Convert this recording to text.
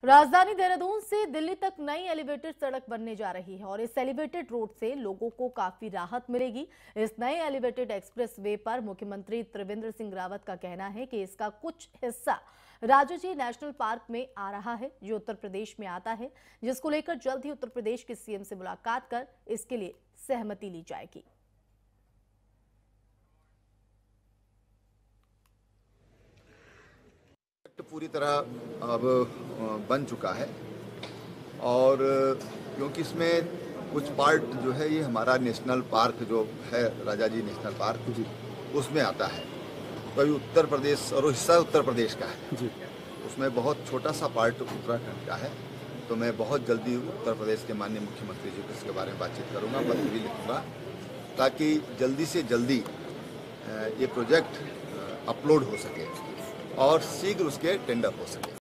राजधानी देहरादून से दिल्ली तक नई एलिवेटेड सड़क बनने जा रही है और इस एलिवेटेड रोड से लोगों को काफी राहत मिलेगी। इस नए एलिवेटेड एक्सप्रेस वे पर मुख्यमंत्री त्रिवेंद्र सिंह रावत का कहना है कि इसका कुछ हिस्सा राजाजी नेशनल पार्क में आ रहा है, जो उत्तर प्रदेश में आता है, जिसको लेकर जल्द ही उत्तर प्रदेश के सीएम से मुलाकात कर इसके लिए सहमति ली जाएगी। पूरी तरह अब बन चुका है और क्योंकि इसमें कुछ पार्ट जो है ये हमारा नेशनल पार्क जो है राजाजी नेशनल पार्क उसमें आता है, तो अभी उत्तर प्रदेश और हिस्सा उत्तर प्रदेश का है जी। उसमें बहुत छोटा सा पार्ट उत्तराखंड का है, तो मैं बहुत जल्दी उत्तर प्रदेश के माननीय मुख्यमंत्री जी को इसके बारे में बातचीत करूंगा, पत्र भी लिखूंगा ताकि जल्दी से जल्दी ये प्रोजेक्ट अपलोड हो सके और शीघ्र उसके टेंडर हो सके।